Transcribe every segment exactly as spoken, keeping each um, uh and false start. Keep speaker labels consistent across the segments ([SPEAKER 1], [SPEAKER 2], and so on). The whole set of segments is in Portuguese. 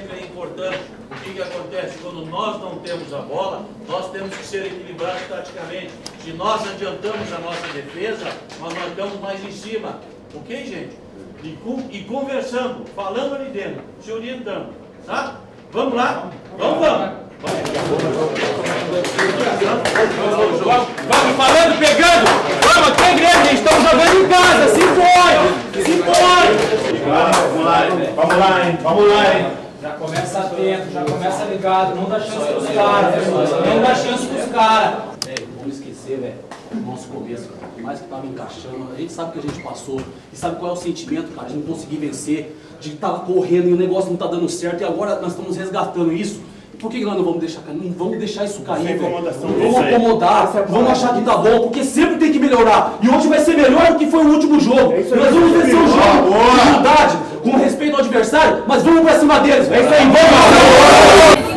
[SPEAKER 1] técnica é importante. O que, que acontece? Quando nós não temos a bola, nós temos que ser equilibrados taticamente. Se nós adiantamos a nossa defesa, nós marcamos mais em cima. Ok, gente? E, com, e conversando, falando ali dentro, se orientando. Tá? Vamos lá? Vamos, vamos!
[SPEAKER 2] Vamos falando, pegando! Vamos, aqui é grande, gente! Estamos jogando em casa! Se pode! Se pode!
[SPEAKER 3] Vamos lá, vamos lá, hein? Vamos lá, hein?
[SPEAKER 2] Já começa atento, já começa ligado, não dá chance pros caras, não dá chance pros caras.
[SPEAKER 4] Velho, vamos esquecer, velho, o nosso começo, cara. Por mais que tava encaixando, a gente sabe que a gente passou e sabe qual é o sentimento, cara, de não conseguir vencer, de estar correndo e o negócio não tá dando certo e agora nós estamos resgatando isso. Por que nós não vamos deixar cair? Não vamos deixar isso cair, velho. Vamos acomodar, vamos achar que tá bom, porque sempre tem que melhorar. E hoje vai ser melhor do que foi o último jogo. Nós vamos vencer o jogo com humildade, com respeito ao adversário, mas vamos pra cima deles. É isso aí, vamos!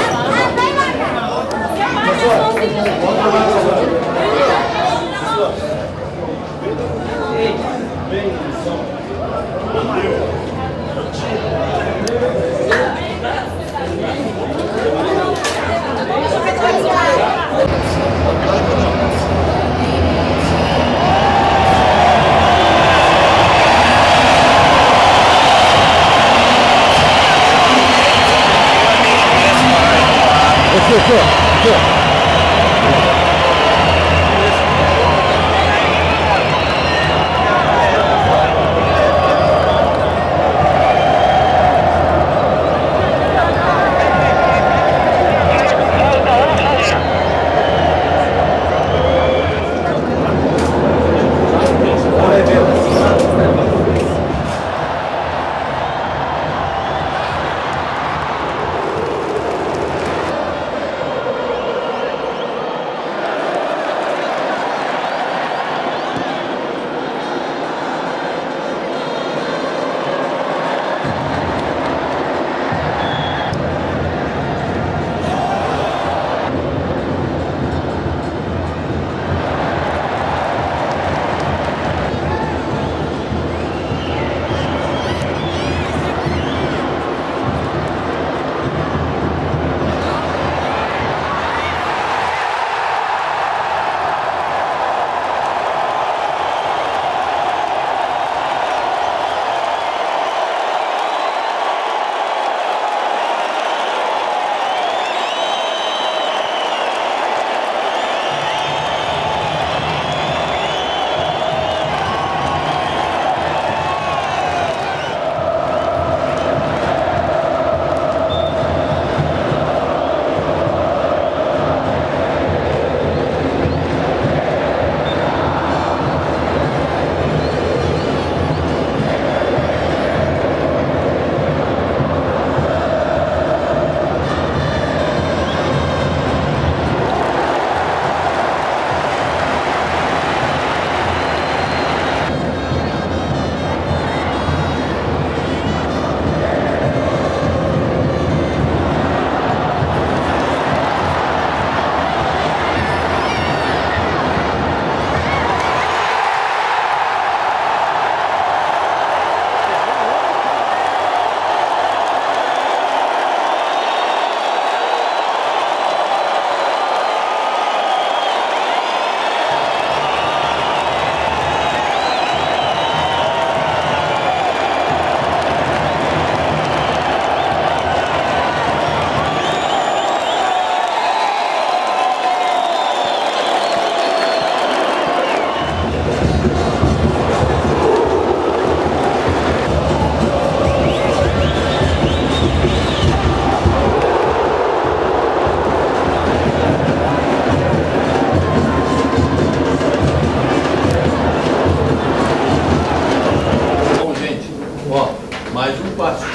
[SPEAKER 1] mais um passo,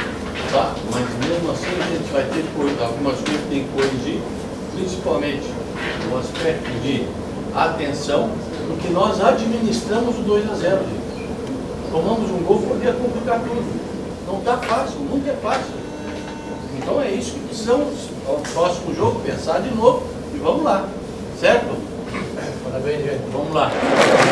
[SPEAKER 1] tá? Mas mesmo assim a gente vai ter que, algumas coisas que tem que corrigir, principalmente o aspecto de atenção, porque nós administramos o dois a zero, gente. Tomamos um gol, poderia complicar tudo. Não está fácil, nunca é fácil. Então é isso que precisamos, ao próximo jogo, pensar de novo e vamos lá, certo? Parabéns, gente. Vamos lá.